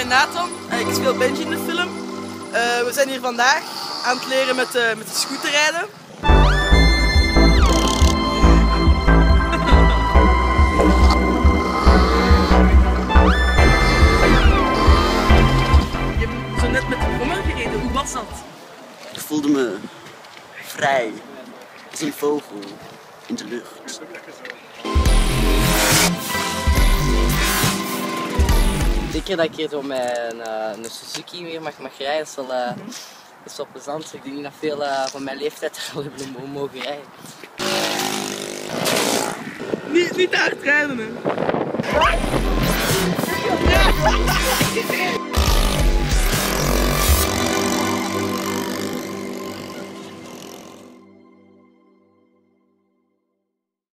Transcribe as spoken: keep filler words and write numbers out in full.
ben Nathan, ik speel Benji in de film. Uh, we zijn hier vandaag aan het leren met, uh, met de scooter rijden. Je hebt zo net met de brommer gereden, hoe was dat? Ik voelde me vrij, als een vogel in de lucht. De keer dat ik hier zo met een, uh, een Suzuki weer mag, mag rijden, is wel, uh, is wel plezant. Ik denk niet dat veel uh, van mijn leeftijd er al hebben mogen rijden. Niet, niet te hard rijden, hè?